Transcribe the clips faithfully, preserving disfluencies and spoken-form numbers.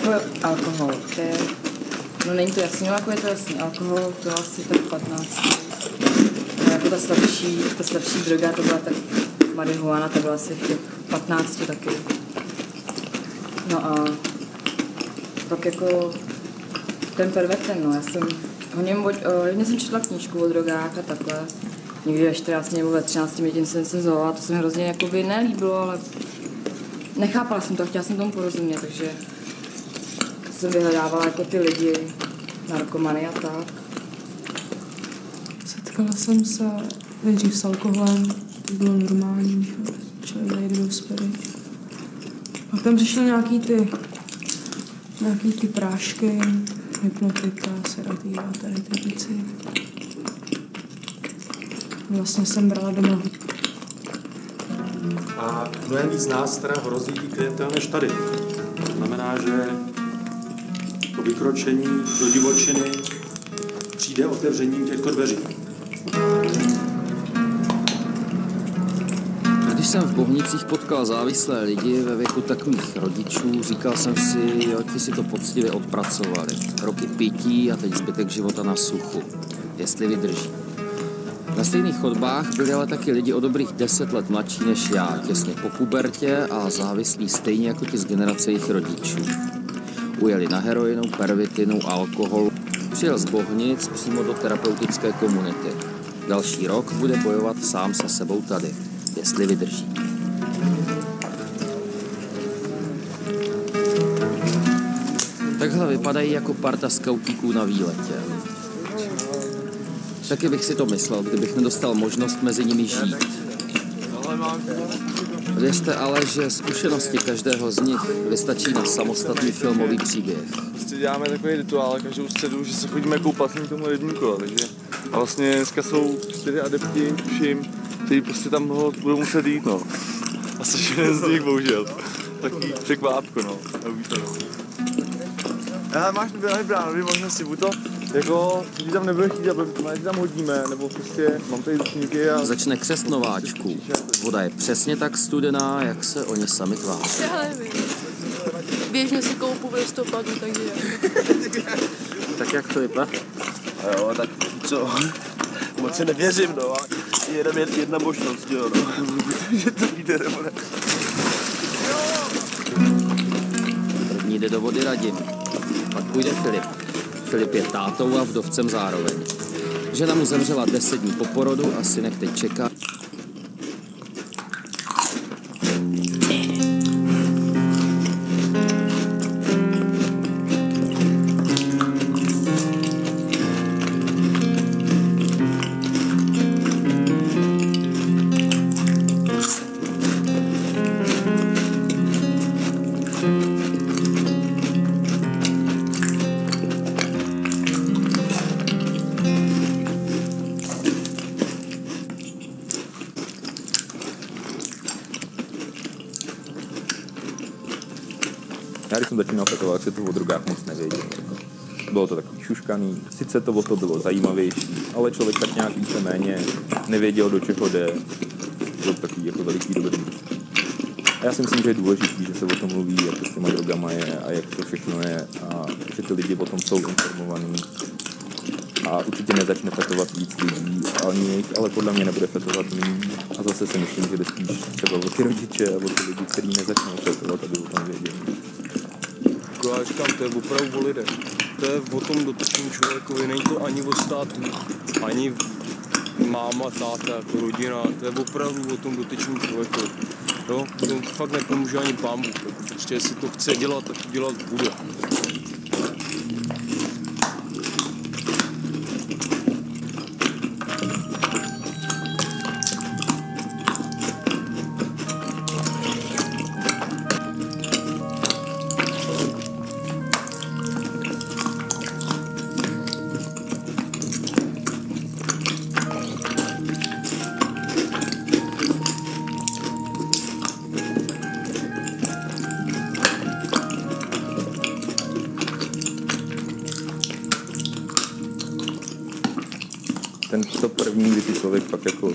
jako alkohol, to je, no není to jasný, no jako je to jasný, alkohol to asi tak patnáct. No, jako ta slabší, ta slabší droga, to byla tak marihuana, to byla asi v těch patnácti taky. No a pak jako ten perverten, no, já jsem hodně, hodně jsem četla knížku o drogách a takhle. Někdy ve čtrnácti nebo ve třinácti mětím jsem se zovala, to se mi hrozně jakoby nelíbilo, ale nechápala jsem to a chtěla jsem tomu porozumět, takže jsem vyhledávala jako ty lidi, narkomany a tak. Setkala jsem se nejdřív s alkoholem, to bylo normální, že člověk zajde do hospody. Pak tam přišly nějaký ty, nějaký ty prášky, hypnotika, sedativa, tady ty věci. Vlastně jsem brala doma. A mnohem víc nás teda hrozí klientel než tady. To znamená, že po vykročení do divočiny přijde otevřením těchto dveří. Když jsem v Bohnicích potkal závislé lidi ve věku takových rodičů, říkal jsem si, jo, ti si to poctivě odpracovali. Roky pití a teď zbytek života na suchu. Jestli vydrží. Na stejných chodbách byli ale taky lidi o dobrých deset let mladší než já, těsně po pubertě a závislí stejně jako ti z generace jejich rodičů. Ujeli na heroinu, pervitinu, alkohol. Přijel z Bohnic přímo do terapeutické komunity. Další rok bude bojovat sám se sebou tady, jestli vydrží. Takhle vypadají jako parta skautíků na výletě. Taky bych si to myslel, kdybych nedostal možnost mezi nimi žít. Věřte ale, že zkušenosti každého z nich vystačí na samostatný filmový příběh. Prostě děláme takový rituál každou středu, že se chodíme koupat na tomu rybníku, takže a vlastně dneska jsou čtyři adepti, všim, kteří prostě tam ho budou muset jít, no. A jsi jeden z nich, bohužel. Takový překvápko, no. Aha, máš vybráno dvě možnosti, buď to, jako, když tam nebude chtít, aby tam hodíme, nebo prostě mám tady ručníky a... Začne křest nováčků. Voda je přesně tak studená, jak se oni sami tváří. Běžně si koupu v listopadu, takže... Tak jak to vypadá? Jo, tak co? Moc si nevěřím, no, a jedna, jedna možnost, jo, no. Že to jde, nebo ne. První jde do vody Radim. Pak půjde Filip. Filip je tátou a vdovcem zároveň. Žena mu zemřela deset dní po porodu a synek teď čeká. Já když jsem začínal fetovat, tak se to o drogách moc nevěděl. Bylo to takový šuškaný, sice to o to bylo zajímavější, ale člověk tak nějak víceméně nevěděl, do čeho jde. Bylo to takový jako veliký dobrodružství. A já si myslím, že je důležitý, že se o tom mluví, jak to s těma drogama je a jak to všechno je a že ty lidi o tom jsou informovaní. A určitě nezačne fetovat víc lidí, ani, ale podle mě nebude fetovat méně. A zase si myslím, že jde spíš třeba o ty rodiče a o ty lidi, kteří nezačnou fetovat, aby o tom věděli. Já říkám, to je opravdu o lidech. To je o tom dotyčném člověkovi, není to ani o státu, ani máma, táta, jako rodina, to je opravdu o tom dotyčném člověku. Jo, to fakt nepomůže ani Pán Bůh, prostě jestli to chce dělat, tak to dělat bude. Ten to první, kdy ty člověk pak jako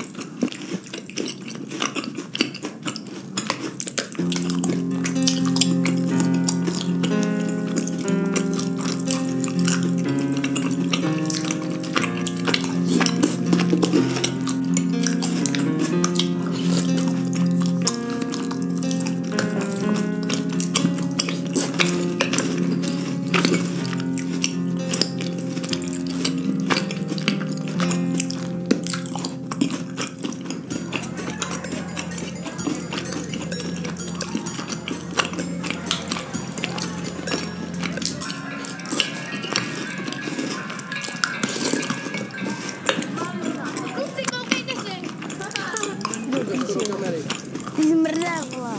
Ty zmrdá, vole.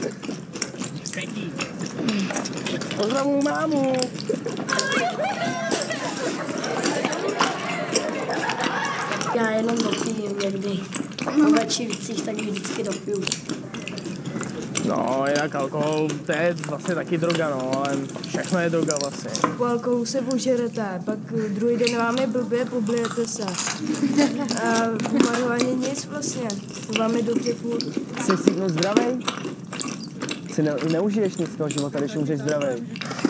Pozdravuju mámu. Já jenom dopiju někdy. Po večírcích tak vždycky dopiju. No, jinak alkohol, to je vlastně taky droga, no, ale všechno je droga vlastně. Po alkoholu se ožerete, pak druhý den vám je blbě, poblijete se. A marihuaně nic vlastně, to vám je dobře furt. Jsi si zdravej? Si ne, neužiješ nic z toho života, když umřeš zdravej.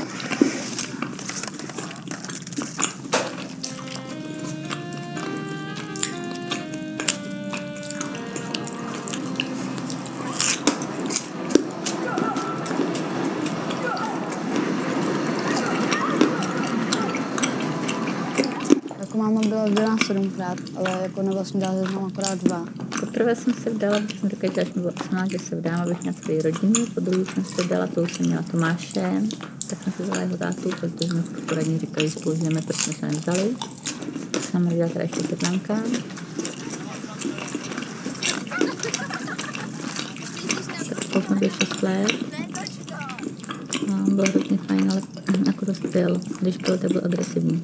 Jako máma byla vdělá sedmkrát, ale jako na vlastní dále znám akorát dva. Poprvé jsem se vdala, protože jsem dokážela, že mi bylo osmnáct, že se vdám, abych měla svoji rodinu. Po druhé jsem se vdala, to už jsem měla Tomáše, tak jsem si vzala jeho tátu, protože mi poradně říkali, že spolu žijeme, proč jsme se nevzali. Tak jsem narodila teda ještě Světlanka. Tak spolu jsme byli šest let. No, bylo hrozně fajn, ale jako dost pil. Když pil, tak byl agresivní.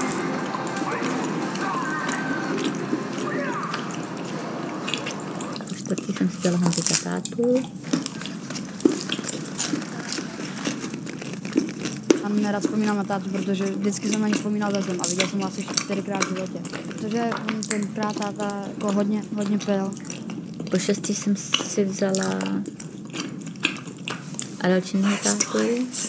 Taky jsem si dělala Honzika tátu. Já nerad vzpomínám na tátu, protože vždycky jsem na ní vzpomínal ve zem a viděl jsem ho asi čtyřikrát v životě. Protože on tenkrát táta jako hodně, hodně pil. Po šestý jsem si vzala Adalčinního tátu.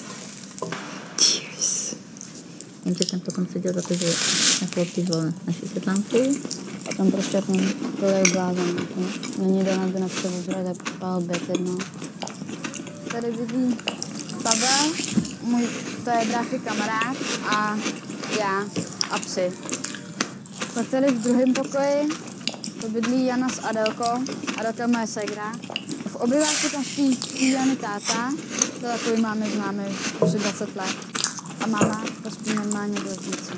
Jenže jsem potom seděl za to, že nepolpíval naši Světlanku. A tam prostě ten byl jak blázen. Není den, aby nepřevožil, tak pál byt jedno. Tady bydlí baba, můj, to je bráchy kamarád a já a psi. Pak tady v druhém pokoji to bydlí Jana s Adelkou, Adelka je moje segra. V obyváku tam spí Jany táta, to takový máme známý už dvacet let. A máma to spí normálně do znice.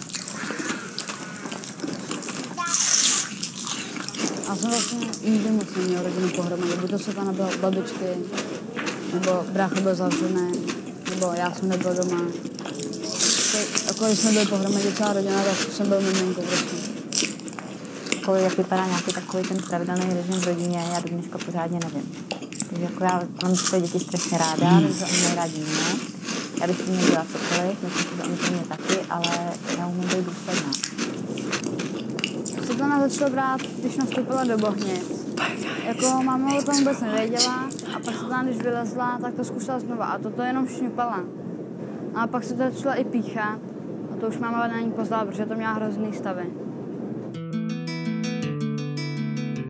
Já jsem vlastně nikdy moc neměl rodinu pohromadě, buď to se pana byla u babičky, nebo brácha byl zavřený, nebo já jsem nebyl doma. Jako když jsme byli pohromadě celá rodina, tak jsem byl miminko prostě. Kolik jak vypadá nějaký takový ten pravidelný režim v rodině, já do dneška pořádně nevím. Takže jako já mám své děti strašně ráda, vím, že oni mají rádi mě. Já bych si měla dělat cokoliv, myslím si, že oni to mě taky, ale já umím být důsledná. Světlana začala brát, když nastoupila do Bohnic. Jako máma o tom vůbec nevěděla a pak Světlana, když vylezla, tak to zkusila znova a toto jenom šňupala. A pak se to začala i píchat a to už máma na ní poznala, protože to měla hrozný stavy.